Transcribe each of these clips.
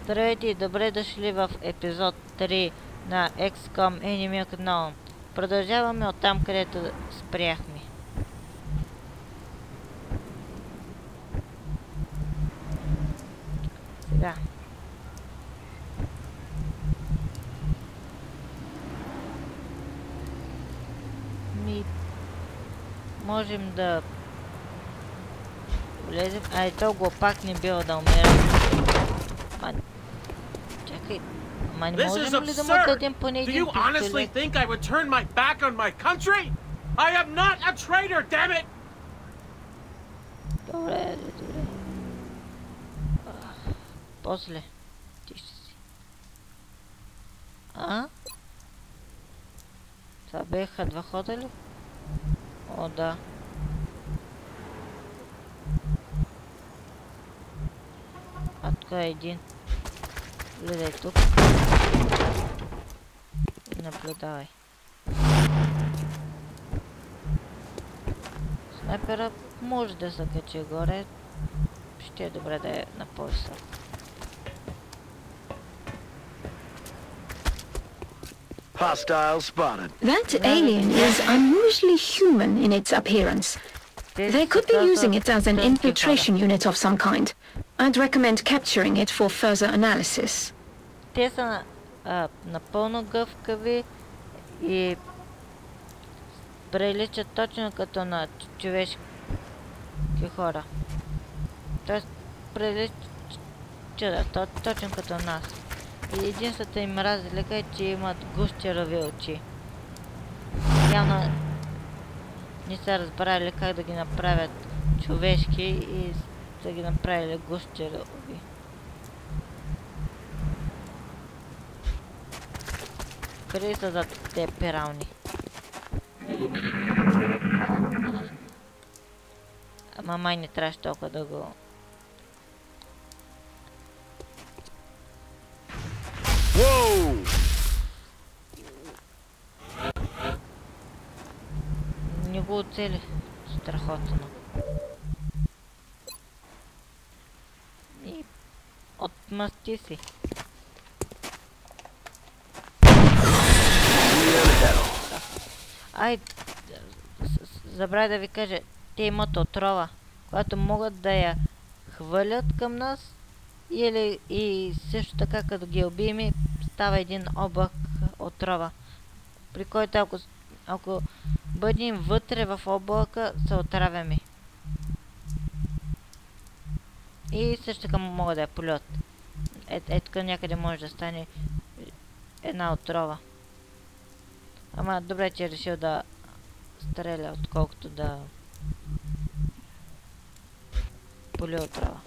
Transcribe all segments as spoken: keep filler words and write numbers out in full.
Здравейте и добре дошли в епизод три на икс ком Enemy Unknown. Продължаваме от там, където спряхме. Сега. Ми... Можем да... влезем... Ай, толкова пак не било да умира. Ма... Чакай... Ма не можем ли да му дадем поне един пистолет? Do you honestly think I would turn my back on my country? I am not a traitor, damn it! Добре, добре. После. Ти ще си. А? Това беха два хода ли? О, да. А тук е един. Гледай тук. И наблюдавай. Снайпера може да се качи горе. Ще е добре да е на по-високо. Hostile spotted. That alien is unusually human in its appearance. They could be using it as an infiltration unit of some kind. I'd recommend capturing it for further analysis. Те са а, напълно гъвкави и приличат точно като на човешки хора. Тоест приличат да, точно като нас. И единствената им разлика е, че имат гущерови очи. Явно не са разбрали как да ги направят човешки и са ги направили гущерови. Къде са за те пирални? Ама май не трябваше толкова да го... Whoa! Не го оцели. Страхотно. И... отмъсти си. Ай, забравя да ви кажа, те имат отрова, която могат да я хвърлят към нас или и също така като ги убием става един облак отрова, при който ако, ако бъдем вътре в облака се отравяме. И също така могат да я полют. Е, е тук някъде може да стане една отрова. Ама добре, че е решил да стреля, отколкото да поли отрова.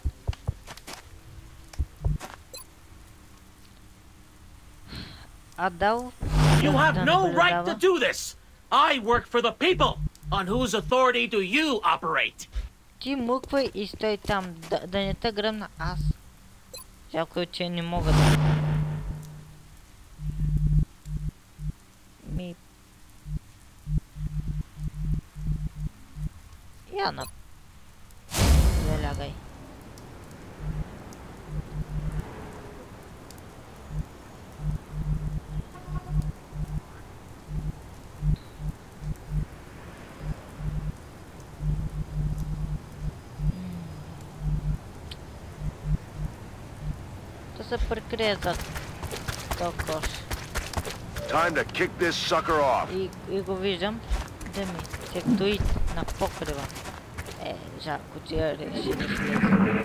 Адал... You have no right to do this! I work for the people! On whose authority do you operate? Ти муквай и стой там, да, да не те гръмна аз. Жалко е, че не мога да... Ми... Яна... Залягай. Да се прикрие за този кош. Time to kick this sucker off. И, и го виждам да ми се стои на покрива. Е, жалко, че я реши да слезе.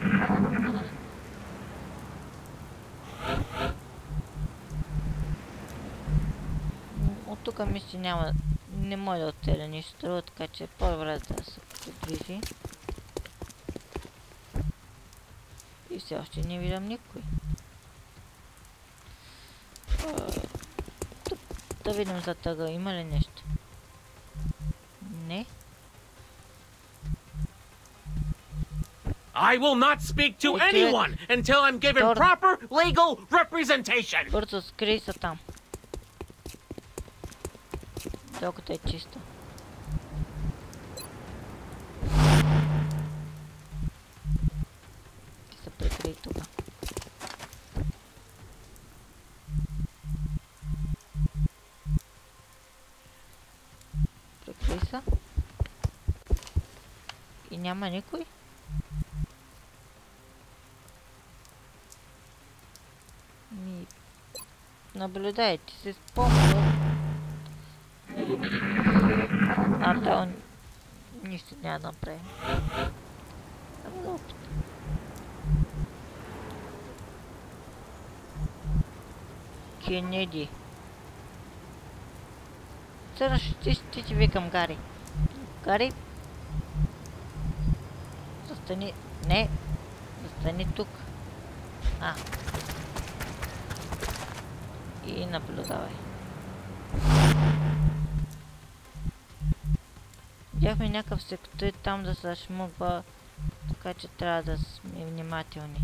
От тук мисля няма, не може да оцеля нищо, така че по-добре да се подвижи. И все още не виждам никой. Да видим за тъга, има ли нещо? Не. I will not speak to anyone until I'm given proper legal representation! Бързо, скрий се там. Докато е чисто. Ти се прикрий тук. Няма никой? Ми... Наблюдайте се с помощ. А, да, он... Нищо няма да направи. Само да опита. Кенеди. Сега ще, ще ти викам Гари. Гари. Застани... Не. Застани тук. А. И наблюдавай. Видяхме някакъв сектор там да се шмугва, така че трябва да сме внимателни.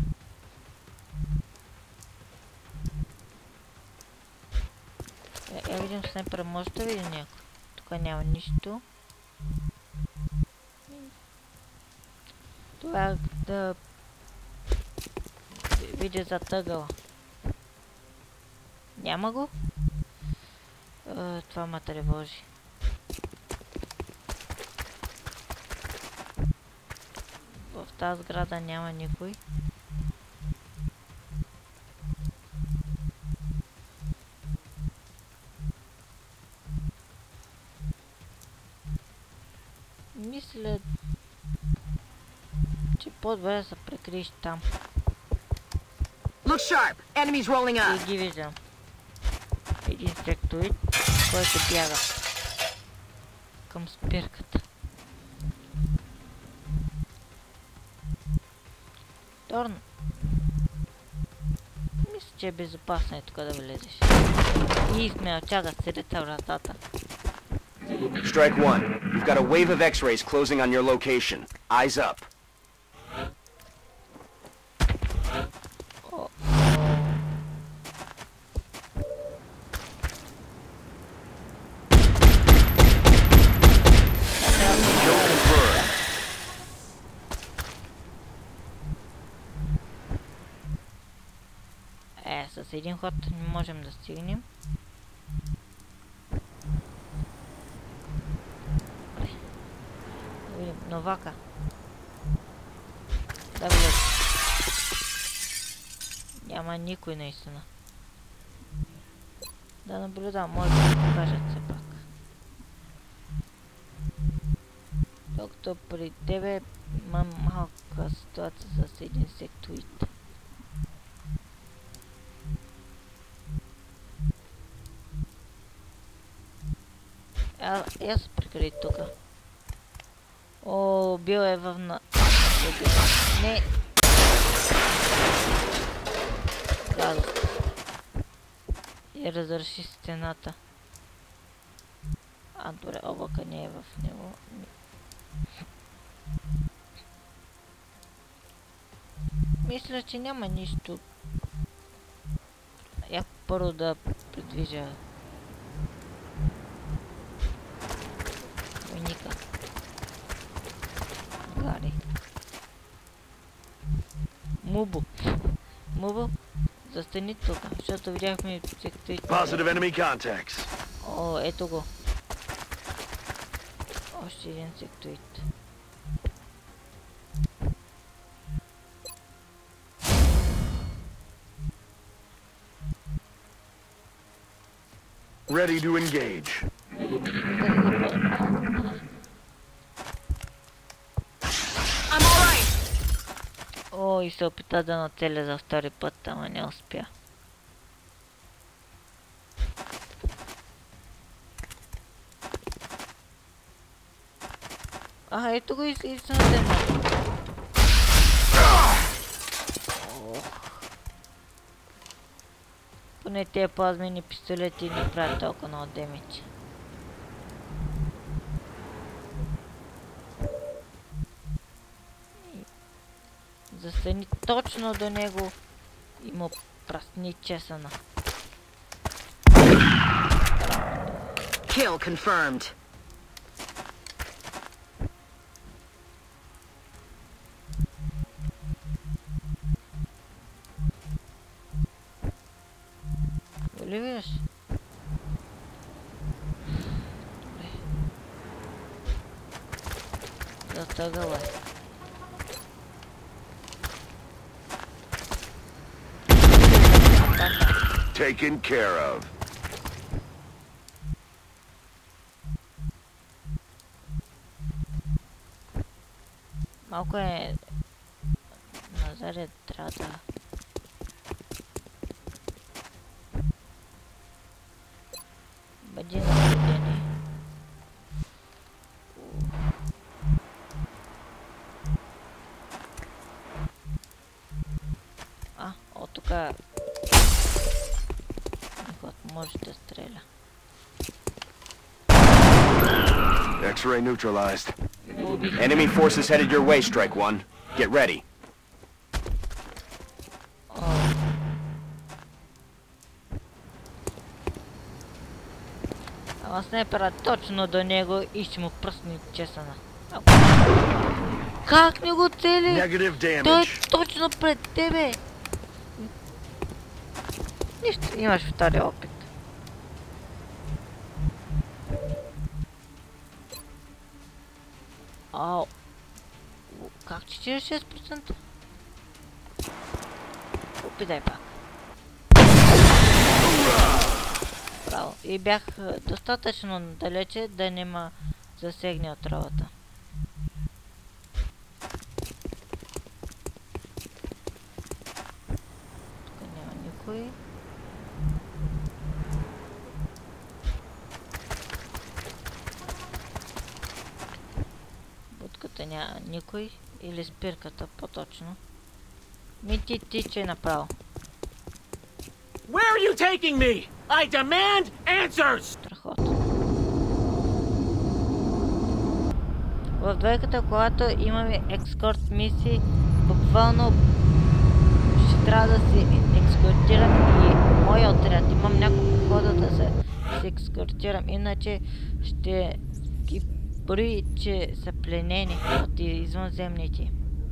Я видим снайпера, може да видим някой. Тук няма нищо. Това да видя зад ъгъла. Няма го? Е, това ме тревожи. В тази сграда няма никой. Мисля, че по-добре да се прикриеш там. Look sharp. Enemies rolling up. И ги виждам. Един сектоид, който бяга към спирката. Торн. Мисля, че е безопасно и тук да влезеш. И смел, чага сред вратата. Strike one. You've got a wave of X-rays closing on your location. Eyes up. Oh. Kill confirmed. Е, с един ход не можем да стигнем. Новака. Да влез. Няма никой наистина. Да наблюдавам, може да се покажат все пак. Докато при тебе има малка ситуация с един сектоид. А, я се прикри тука. О, бил е в на... Не! Гадост. И разруши стената. А, добре, облака не е в него. Мисля, че няма нищо. Я първо да придвижа войника. Гари. Мубо. Мубо, застани тук, защото видяхме сектоидите. Positive enemy contacts. О, ето го. Още един сектоид. Ready to engage. О, и се опита да нацеля за втори път, ама не успя. А, ето го и съден. Поне тези плазмени пистолети не правят толкова много демидж. Застани точно до него и му прасни чесана. Kill confirmed. Ли виж? от ъгъла. Taken care of. Малко е... Назаред трябва да... Бъди наблюдение. А, от тук... Никой може да стреля. X-ray neutralized. Enemy forces headed your way, Strike One. Get ready. Ама снайпера точно до него и ще му пръсне чесана. Как не го цели? Negative Той е damage. точно пред тебе. Нищо, имаш втори опит. Ау. Как четиридесет и шест процента? Опитай пак. Браво. И бях достатъчно далече да не ма засегне от работа. Тук няма никой. Будката няма никой. Или спирката по-точно. Ми ти тичай направо. Where are you taking me? I demand answers! Страхотно. В двойката, когато имаме екскорт мисии, буквално ще трябва да си екскортирам и моя отряд. Имам няколко хода да се, се екскортирам, иначе ще ги брои, че са пленени от извънземните.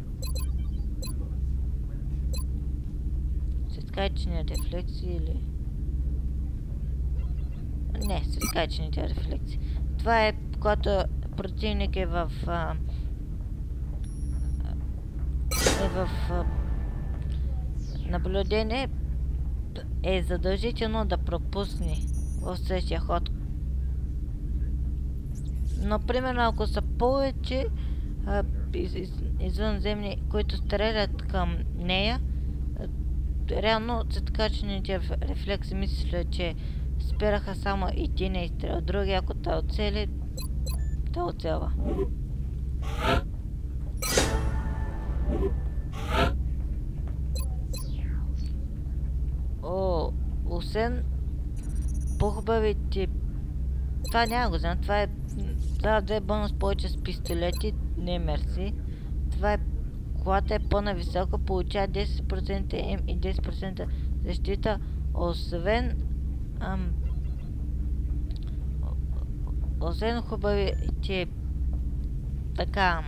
Светкайчени рефлекси или... Не, светкайчените рефлекси. Това е, когато противник е в... А, е в... А, наблюдение, е задължително да пропусне в същия ход. Но, примерно, ако са повече а, из, из, извънземни, които стрелят към нея, реално светкайчените рефлекси мисля, че спираха само и ти не изстрел. Други, ако те оцели, те оцелва. О, освен по-хубавите... Това няма го знам, това е... Това две бонус повече с пистолети, не мерси. Това е... Колата е по-нависока, получава десет процента М и десет процента защита, освен... Ам, освен хубавите така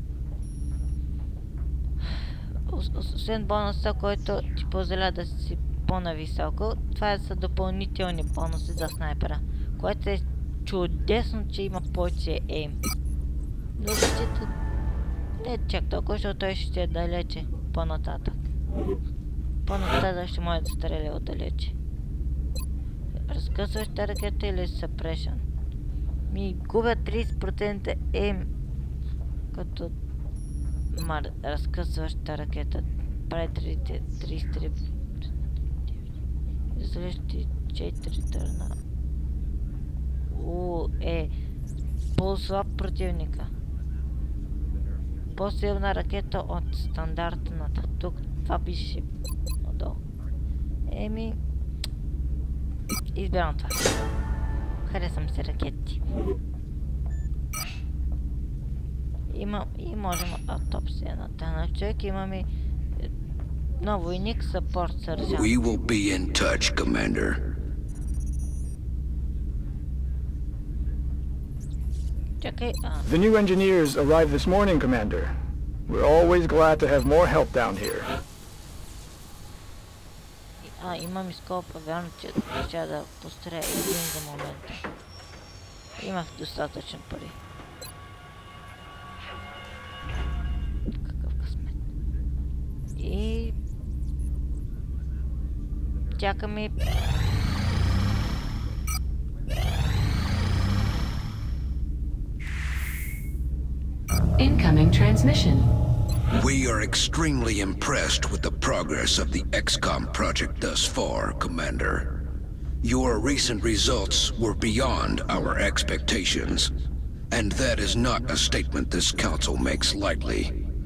освен бонуса, който ти позволя да си по-нависоко, това са допълнителни бонуси за снайпера, което е чудесно, че има повече ейм. Но защита не е чак толкова, защото той ще е далече по-нататък. По-нататък ще може да стреля отдалече. Разкъсваща ракета или suppression? Ми губя тридесет процента ем като ма разкъсваща ракета. Прави тридесет и три излезти четири търна. У, е по-слаб противника. По-силна ракета от стандартната. Тук това пише отдолу. Еми избирам това. Харесвам се ракети. Има и можем автопсия на тана човек. Имаме нов войник, съпорт сержант. We will be in touch, Commander. Чакай, а... The new engineers arrived this morning, Commander. We're always glad to have more help down here. А, имам изкопа, вярно, че ще да пострея един за момента. Имах достатъчно пари. чакаме. Incoming transmission. We are extremely impressed with the progress of the X COM project thus far, Commander. Your recent results were beyond our expectations, and that is not a statement this council makes lightly.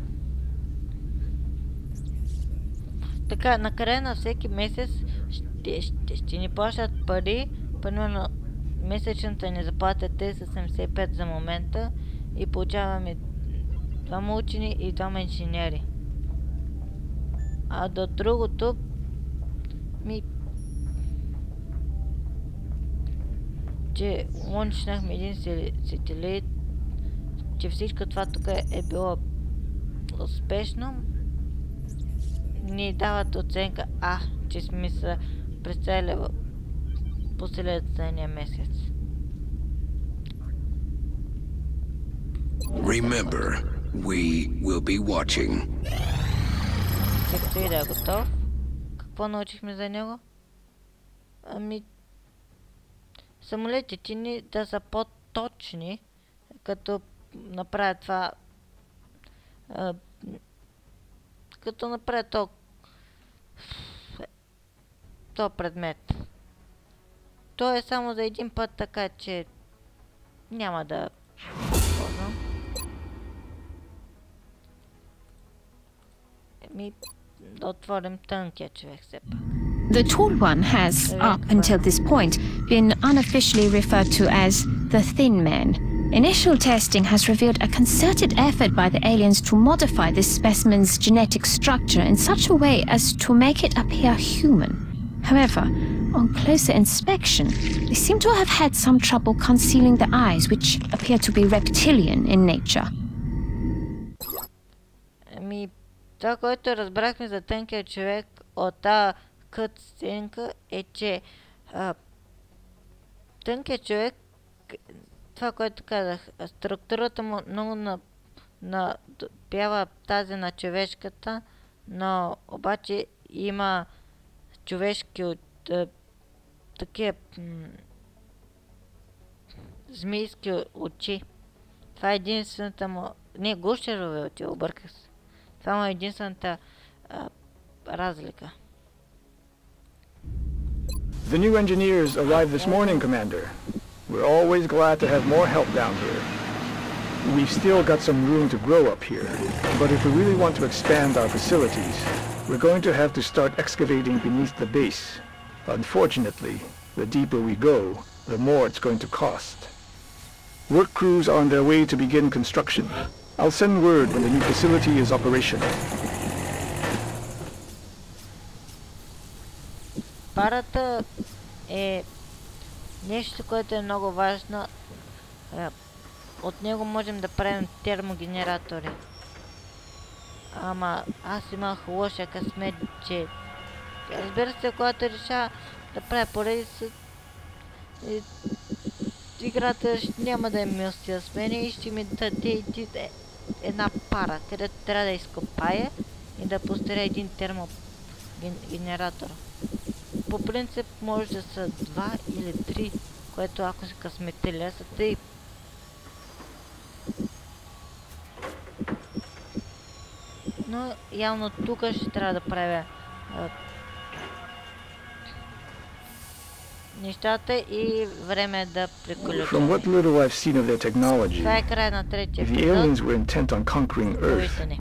Така, накрая на всеки месец ще, ще, ще ни плащат пари. Примерно месечната ни заплата е триста седемдесет и пет за момента и получаваме двама учени и двама инженери. А до другото ми... че лончнахме един сателит, че всичко това тук е било успешно. Ни дават оценка А, че сме се представили по следния месец. Remember, we will be watching. Сектор да е готов. Какво научихме за него? Ами... самолетите ни да са по-точни, като направят това... А, като направят то... то предмет. То е само за един път, така че... няма да... ползвам. Еми... да отворим тънкия човек все пак. The Tall One has, up until this point, been unofficially referred to as the Thin Man. Initial testing has revealed a concerted effort by the aliens to modify this specimen's genetic structure in such a way as to make it appear human. However, on closer inspection, they seem to have had some trouble concealing the eyes, which appear to be reptilian in nature. Ами, това, което разбрахме за тънкия човек от тази кът сценка е, че а, тънкият човек, това, което казах, структурата му много на, на, пява тази на човешката, но обаче има човешки от а, такива змийски очи. Това е единствената му... Не, гущерови очи, обърках се. Това му е единствената а, разлика. The new engineers arrived this morning, Commander. We're always glad to have more help down here. We've still got some room to grow up here, but if we really want to expand our facilities, we're going to have to start excavating beneath the base. Unfortunately, the deeper we go, the more it's going to cost. Work crews are on their way to begin construction. I'll send word when the new facility is operational. Парата е нещо, което е много важно. От него можем да правим термогенератори. Ама аз имах лоша късмет, че разбира се, когато реша да правя поредица, играта няма да е милостива с мене и ще ми даде една пара, където трябва да изкопая и да постаря един термогенератор. По принцип може да са два или три, което ако се късметеля са три. Но явно тук ще трябва да правя а, нещата и време е да приключваме. From what little I've seen of their technology, Това е край на третия the aliens were intent on conquering Earth.